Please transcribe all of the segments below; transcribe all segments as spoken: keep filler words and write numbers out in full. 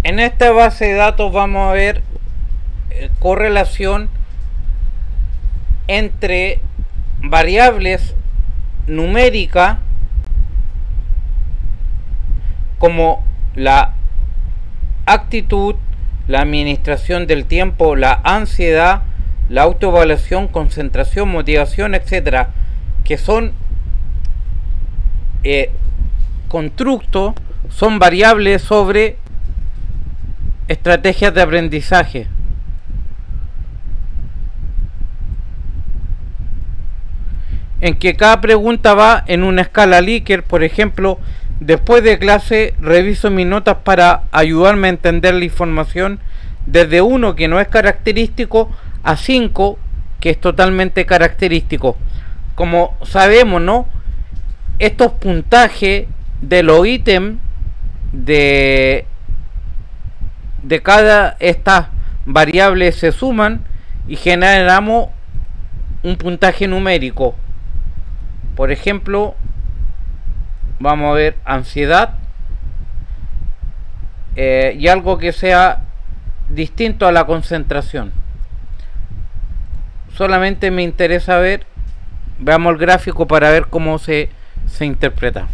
En esta base de datos vamos a ver eh, correlación entre variables numéricas como la actitud, la administración del tiempo, la ansiedad, la autoevaluación, concentración, motivación, etcétera, que son eh, constructos, son variables sobre estrategias de aprendizaje. En que cada pregunta va en una escala Likert. Por ejemplo, después de clase reviso mis notas para ayudarme a entender la información, desde uno, que no es característico, a cinco, que es totalmente característico. Como sabemos, ¿no?, estos puntajes de los ítems de, de cada estas variables se suman y generamos un puntaje numérico. Por ejemplo, vamos a ver ansiedad eh, y algo que sea distinto a la concentración. Solamente me interesa ver, veamos el gráfico para ver cómo se, se interpreta.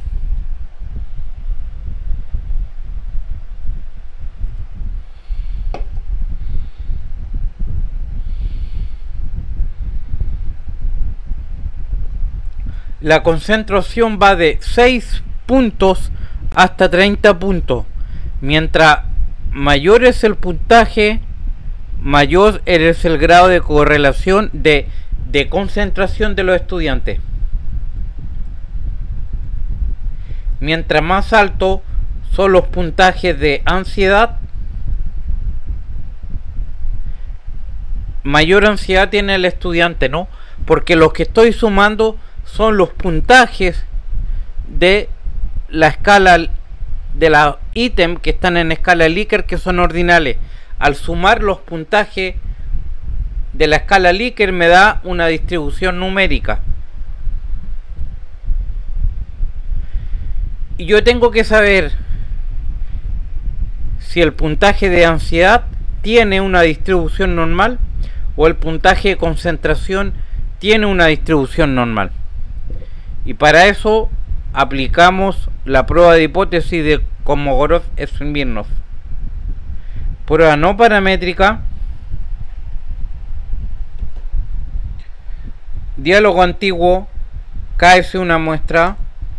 La concentración va de seis puntos hasta treinta puntos. Mientras mayor es el puntaje, mayor es el grado de correlación de, de concentración de los estudiantes. Mientras más alto son los puntajes de ansiedad, mayor ansiedad tiene el estudiante, ¿no? Porque los que estoy sumando son los puntajes de la escala de los ítems que están en escala Likert, que son ordinales. Al sumar los puntajes de la escala Likert me da una distribución numérica. Y yo tengo que saber si el puntaje de ansiedad tiene una distribución normal o el puntaje de concentración tiene una distribución normal. Y para eso aplicamos la prueba de hipótesis de Kolmogorov-Smirnov. Prueba no paramétrica. Diálogo antiguo. Cáese una muestra.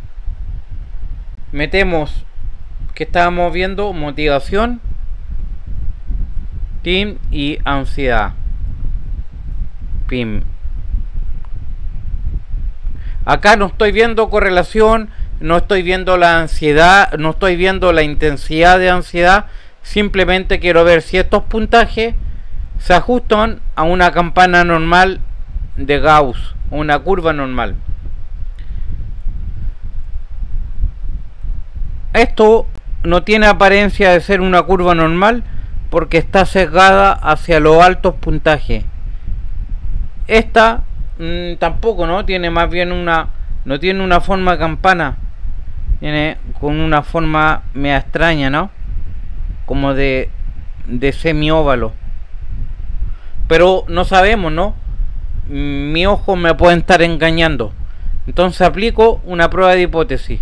Metemos, que estábamos viendo, motivación, P I M y ansiedad. P I M. Acá no estoy viendo correlación, no estoy viendo la ansiedad, no estoy viendo la intensidad de ansiedad. Simplemente quiero ver si estos puntajes se ajustan a una campana normal de Gauss, una curva normal. Esto no tiene apariencia de ser una curva normal porque está sesgada hacia los altos puntajes. Esta mmm, tampoco, ¿no? Tiene más bien una, no tiene una forma de campana, tiene con una forma media extraña, ¿no? Como de, de semióvalo. Pero no sabemos, ¿no? Mi ojo me puede estar engañando. Entonces aplico una prueba de hipótesis.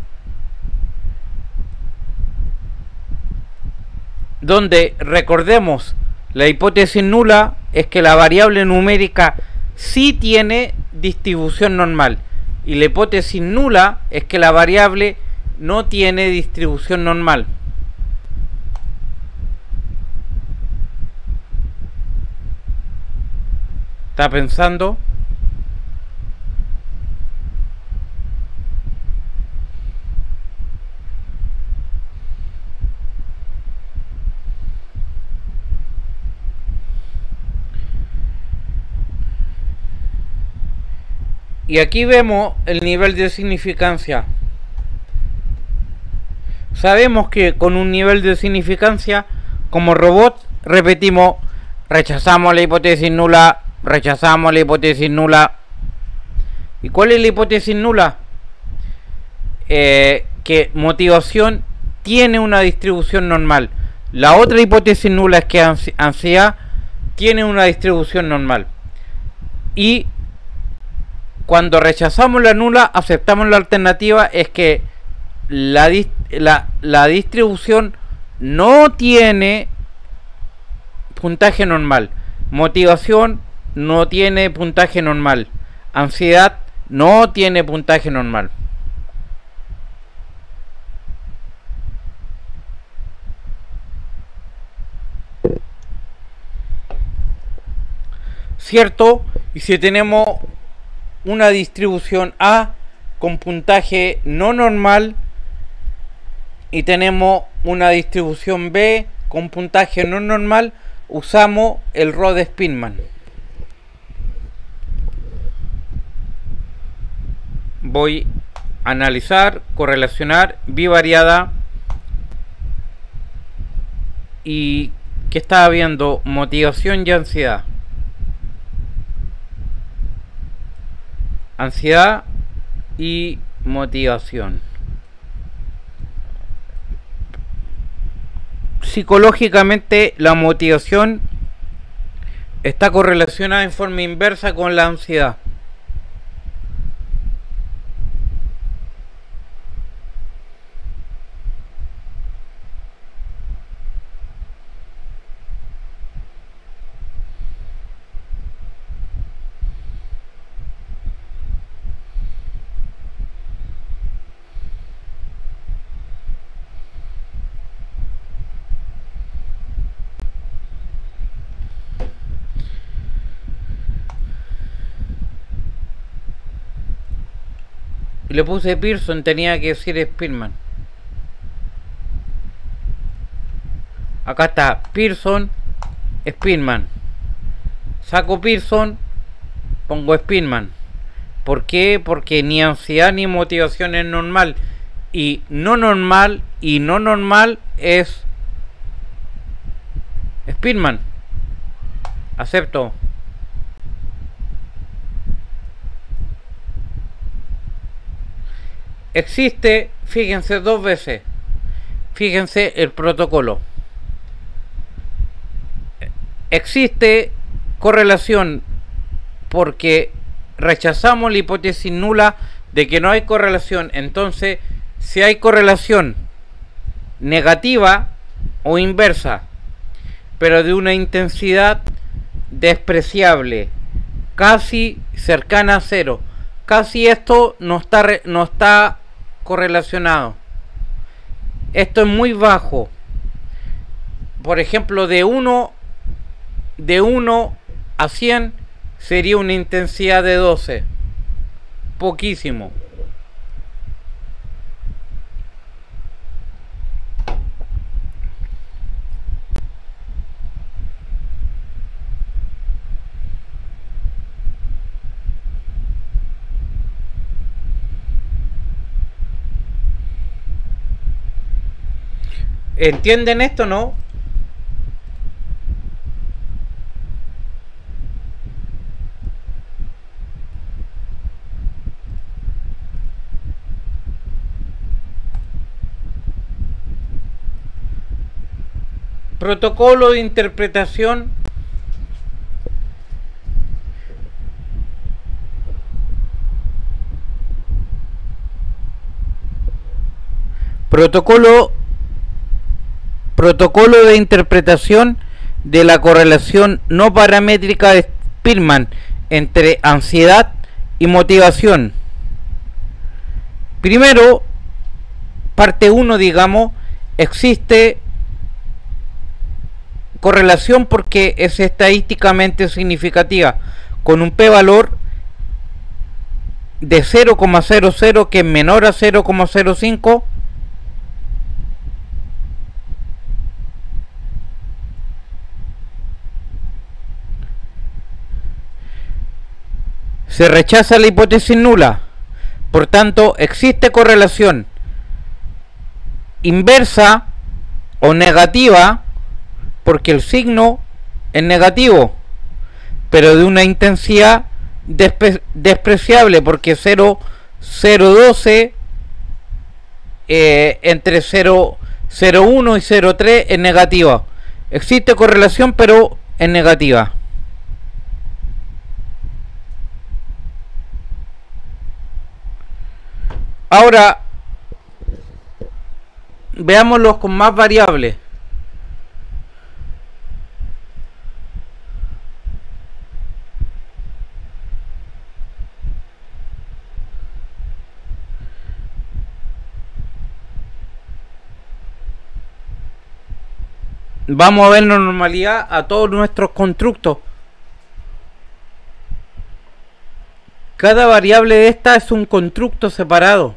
Donde recordemos, la hipótesis nula es que la variable numérica sí tiene distribución normal, y la hipótesis nula es que la variable no tiene distribución normal. ¿Está pensando? Y aquí vemos el nivel de significancia. Sabemos que con un nivel de significancia, como robot, repetimos, rechazamos la hipótesis nula, rechazamos la hipótesis nula. ¿Y cuál es la hipótesis nula? Eh, que motivación tiene una distribución normal. La otra hipótesis nula es que ansi ansiedad tiene una distribución normal. Y cuando rechazamos la nula, aceptamos la alternativa, es que la, la, la distribución no tiene puntaje normal. Motivación no tiene puntaje normal. Ansiedad no tiene puntaje normal. ¿Cierto? Y si tenemos una distribución A con puntaje no normal y tenemos una distribución B con puntaje no normal, usamos el Rho-Spearman. Voy a analizar, correlacionar, bivariada. ¿Y qué estaba viendo? Motivación y ansiedad. Ansiedad y motivación. Psicológicamente, la motivación está correlacionada en forma inversa con la ansiedad. Y le puse Pearson, tenía que decir Spearman. Acá está Pearson, Spearman. Saco Pearson, pongo Spearman. ¿Por qué? Porque ni ansiedad ni motivación es normal. Y no normal y no normal es Spearman. Acepto. Existe, fíjense dos veces, fíjense el protocolo. Existe correlación porque rechazamos la hipótesis nula de que no hay correlación. Entonces, si hay correlación negativa o inversa, pero de una intensidad despreciable, casi cercana a cero, casi esto no está, no está correlacionado. Esto es muy bajo. Por ejemplo, de uno de uno a cien sería una intensidad de doce. Poquísimo. ¿Entienden esto, no? Protocolo de interpretación. Protocolo Protocolo de interpretación de la correlación no paramétrica de Spearman entre ansiedad y motivación. Primero, parte uno, digamos, existe correlación porque es estadísticamente significativa, con un p-valor de cero coma cero cero que es menor a cero coma cero cinco. Se rechaza la hipótesis nula. Por tanto, existe correlación inversa o negativa porque el signo es negativo, pero de una intensidad despre despreciable porque cero coma cero doce eh, entre cero cero coma uno y cero coma tres es negativa. Existe correlación, pero es negativa. Ahora, veámoslos con más variables. Vamos a ver la normalidad a todos nuestros constructos. Cada variable de esta es un constructo separado.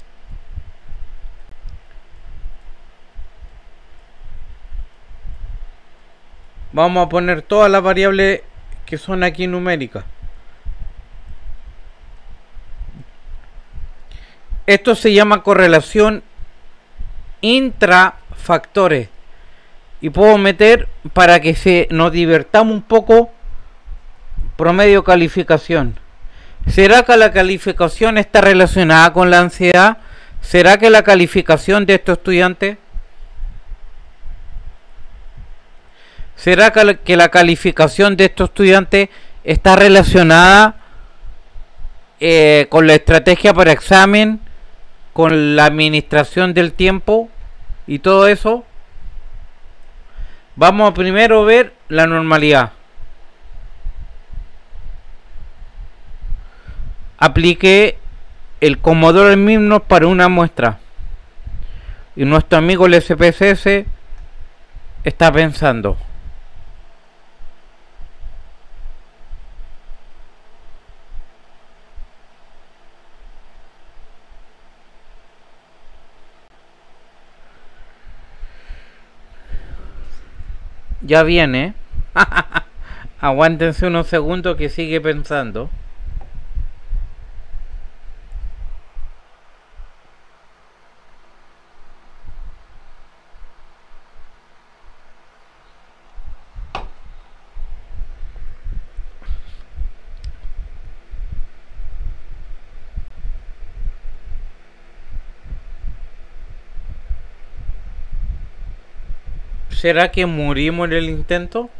Vamos a poner todas las variables que son aquí numéricas. Esto se llama correlación intrafactores. Y puedo meter, para que se nos divertamos un poco, promedio calificación. ¿Será que la calificación está relacionada con la ansiedad? ¿Será que la calificación de estos estudiantes? ¿Será que la, que la calificación de estos estudiantes está relacionada eh, con la estrategia para examen, con la administración del tiempo y todo eso? Vamos a primero ver la normalidad. Apliqué el Commodore mismo para una muestra. Y nuestro amigo el S P S S está pensando. Ya viene. Aguántense unos segundos que sigue pensando. ¿Será que morimos en el intento?